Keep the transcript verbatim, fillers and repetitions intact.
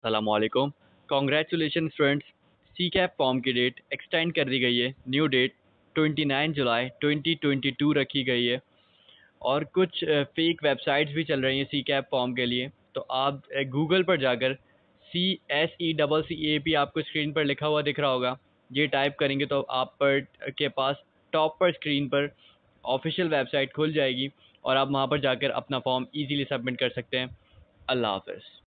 सलामुअलैकुम। Congratulation students, C CAP form की date extend कर दी गई है। न्यू डेट उनतीस जुलाई ट्वेंटी ट्वेंटी टू रखी गई है और कुछ फेक वेबसाइट्स भी चल रही हैं सी कैप फॉर्म के लिए। तो आप गूगल पर जाकर C S E double C A P आपको स्क्रीन पर लिखा हुआ दिख रहा होगा, ये टाइप करेंगे तो आप पर के पास टॉप पर स्क्रीन पर ऑफिशियल वेबसाइट खुल जाएगी और आप वहां पर जाकर अपना फॉर्म इजीली सबमिट कर सकते हैं। अल्लाह हाफ़िज़।